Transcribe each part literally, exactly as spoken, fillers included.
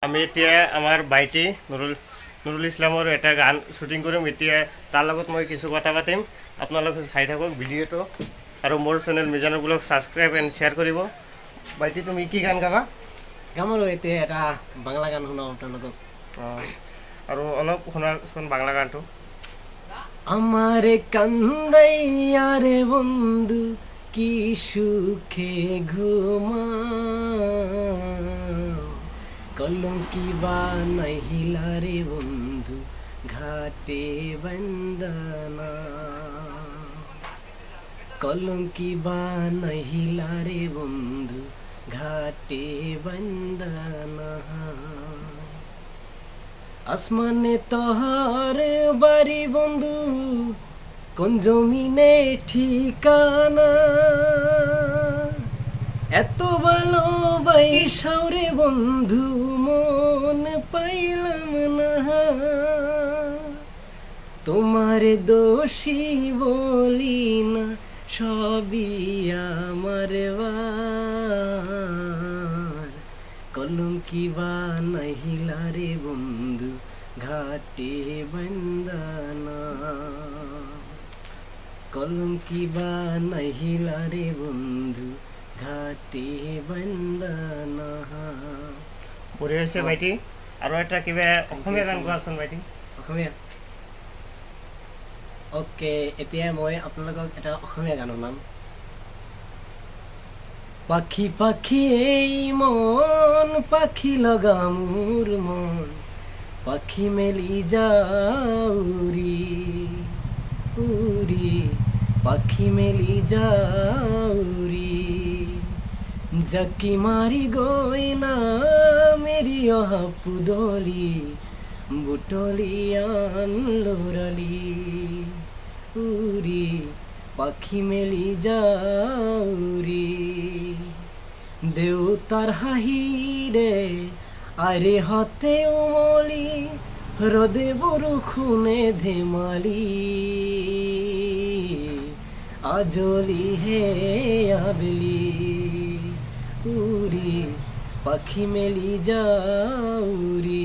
আমি এতিয়া আমার ভাইটি নুরুল নুরুল ইসলামৰ এটা গান শুটিং কৰিম এতিয়া তাৰ লগত মই কিছু কথা পাতিম আপোনালোকে চাই থাকক ভিডিঅটো আৰু মোৰ channel Mizanur blog subscribe and share কৰিব ভাইটি তুমি কি গান গাবা গামৰো এতিয়া এটা বাংলা গান শুনাও আপোনালোকক আৰু অলপ শুনাচোন বাংলা গানটো আমারে কান্দাইয়া রে বন্ধু কি সুখে ঘুমা কলঙ্কি বানাইলা রে বন্ধু ঘাটে বন্দনা কলঙ্কি বানাইলা রে বন্ধু ঘাটে বন্দনা আসমানে তোহার বাড়ি বন্ধু কোন জমিনে ঠিকানা এত ভালোবাসাও রে বন্ধু মন পাইলাম না তোমার দোষী বলি না সবই আমার কলঙ্কি বানাইলা রে বন্ধু ঘাটে বন্দনা কলঙ্কি বানাইলা রে বন্ধু ঘাটে বন্দনা পৰি আছে ভাইটি আৰু এটা কিবা অসমীয়া গান গোৱাচোন ভাইটি অসমীয়া ওকে এতিয়া মই আপোনালোকক এটা অসমীয়া গান শুনাম পাখি পাখি এই মন পাখি লগা মোর মন পাখি মেলি যাউরি উরি পাখি মেলি যাউরি জাকি মারি গয়না মেরি অহাপুদলি বুটলি আনলোরালি উরি পাখি মেলি যাউরি দেউতার হাহিরে আরে হাতে উমলি হ্রদে বরুখুনে ধেমালি আজলি হে আবলি উরি পাখি মেলি যাউরি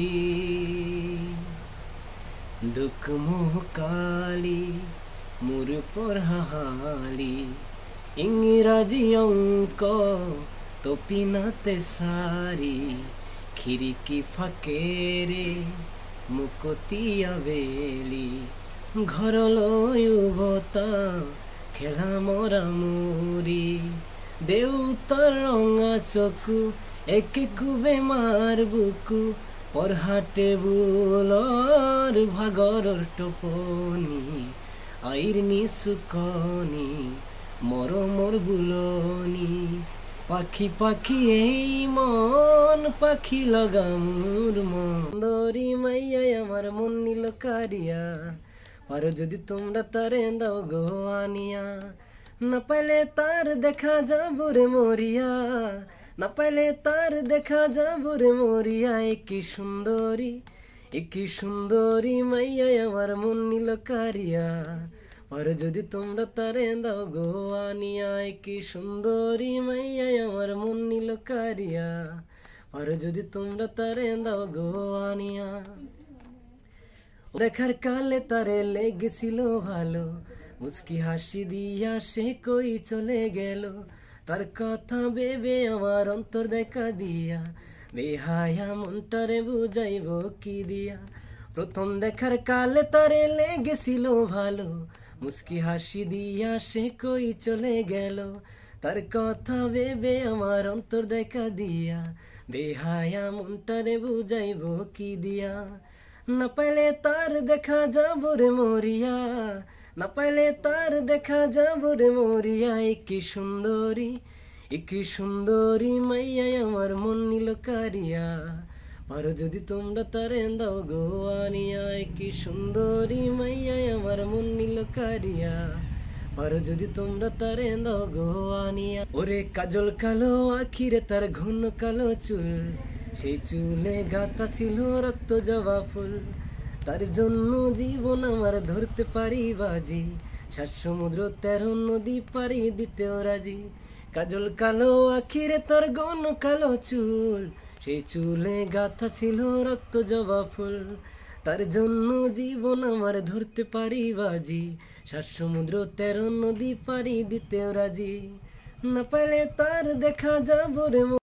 দুঃখ মোহকালি মোর পড়াহালি ইংরাজি অঙ্ক তপিনাতে সারি খিড়কি ফাঁকে রে মুকতিয়া বেলি ঘর লয়ুবতা খেলা মরা মরি দেউতার রঙা চকু একে কুবে মার বুকু পরহাটে বুলর ভাগরর টোপনি আইর নিসুকনি মরমর বুলনি পাখি পাখি এই মন পাখি লগা মোর মন দরি মাইয়া আমার মন নিল কারিয়া পারো যদি তোমরা তারে দাও গো আনিয়া না পাইলে তার দেখা যাবো রে মরিয়া না পাইলে তার দেখা যাবো রে মরিয়া কি সুন্দরী কি সুন্দরী মাইয়া আমার মন নিল কারিয়া আর যদি তোমরা তারে দাও গো আনিয়া কি সুন্দরী মাইয়া আমার মন নিল কারিয়া আর যদি তোমরা তারে দাও গো আনিয়া দেখার কালে তারে লেগেছিল ভালো মুস্কি হাসি দিয়া সে কই চলে গেল তার কথা ভেবে আমার অন্তর দেখা দিয়া বেহায়া মনটারে বুঝাইব কি দিয়া প্রথম দেখার কালে তারে লেগেছিল ভালো মুস্কি হাসি দিয়া সে কই চলে গেল তার কথা ভেবে আমার অন্তর দেখা দিয়া বেহায়া মনটারে বুঝাইব কি দিয়া না পাইলে তার দেখা যাবো রে মরিয়া না পাইলে তার দেখা যাবো রে মরিয়া কি সুন্দরী কি সুন্দরী মাইয়া আমার মন নিল কারিয়া পারো যদি তোমরা তারে দাও গো আনিয়া কি সুন্দরী মাইয়া আমার মন নিল কারিয়া পারো যদি তোমরা তারে দাও গো আনিয়া ওরে কাজল কালো আখিরে তার ঘন কালো চুল সেই চুলে গাঁথা ছিল রক্ত জবা ফুল তার জন্য জীবন আমার ধরতে পারি বাজি সাত সমুদ্র তেরো নদী পারি দিতেও রাজি কাজল কালো আখিরে তার ঘন কালো চুল সেই চুলে গাথা ছিল রক্ত জবা ফুল, তার জন্য জীবন আমার ধরতে পারি বাজি, সাত সমুদ্র তেরো নদী পাড়ি দিতেও রাজি, না পাইলে তার দেখা যাবো রে।